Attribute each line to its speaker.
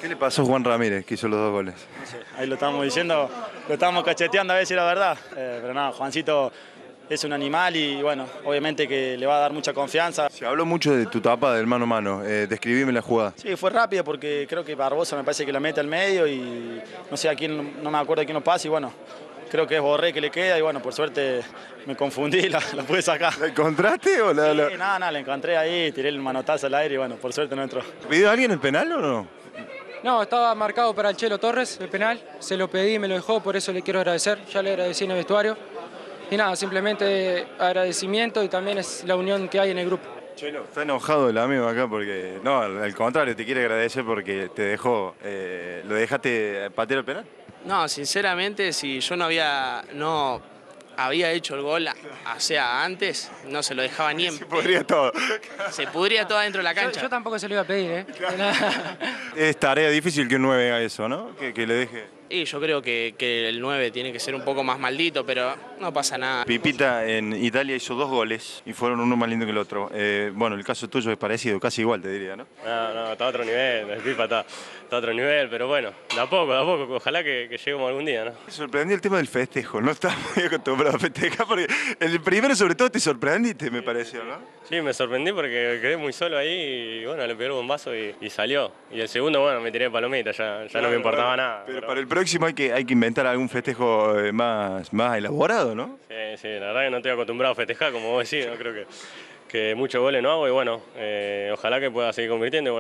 Speaker 1: ¿Qué le pasó a Juan Ramírez, que hizo los 2 goles?
Speaker 2: No sé, ahí lo estamos diciendo, lo estamos cacheteando a ver si era verdad. Pero nada, Juancito es un animal y bueno, obviamente que le va a dar mucha confianza.
Speaker 1: Se habló mucho de tu tapa del mano a mano. Describime la jugada.
Speaker 2: Sí, fue rápido porque creo que Barbosa me parece que la mete al medio y no sé a quién, no me acuerdo a quién nos pasa y bueno, creo que es Borré que le queda y bueno, por suerte me confundí y la pude sacar.
Speaker 1: ¿La encontraste o la...?
Speaker 2: Sí, nada, la encontré ahí, tiré el manotazo al aire y bueno, por suerte no entró.
Speaker 1: ¿Pidió alguien el penal o no?
Speaker 3: No, estaba marcado para el Chelo Torres, el penal. Se lo pedí, me lo dejó, por eso le quiero agradecer. Ya le agradecí en el vestuario. Y nada, simplemente agradecimiento y también es la unión que hay en el grupo.
Speaker 1: Chelo, está enojado el amigo acá porque... No, al contrario, te quiere agradecer porque te dejó... ¿Lo dejaste patear el penal?
Speaker 4: No, sinceramente, si yo no había hecho el gol, o sea, antes, no se lo dejaba ni en...
Speaker 1: Se podría todo.
Speaker 4: Se pudría todo dentro de la cancha.
Speaker 3: Yo tampoco se lo iba a pedir, ¿eh?
Speaker 1: Es tarea difícil que un 9 haga eso, ¿no? Que le deje...
Speaker 4: Y yo creo que el 9 tiene que ser un poco más maldito, pero no pasa nada.
Speaker 1: Pipita en Italia hizo 2 goles y fueron uno más lindo que el otro. Bueno, el caso tuyo es parecido, casi igual te diría, ¿no?
Speaker 5: No, está a otro nivel, el Pipa está a otro nivel, pero bueno, de a poco, ojalá que lleguemos algún día, ¿no?
Speaker 1: Me sorprendió el tema del festejo, no estaba muy acostumbrado a festejar porque el primero sobre todo te sorprendiste, me pareció, ¿no?
Speaker 5: Sí, me sorprendí porque quedé muy solo ahí y bueno, le pegué el bombazo y salió. Y el segundo, bueno, me tiré palomita, ya no me importaba nada.
Speaker 1: Pero para el próximo hay que inventar algún festejo más elaborado, ¿no?
Speaker 5: Sí, la verdad que no estoy acostumbrado a festejar, como vos decís, no creo que muchos goles no hago y bueno, ojalá que pueda seguir convirtiendo.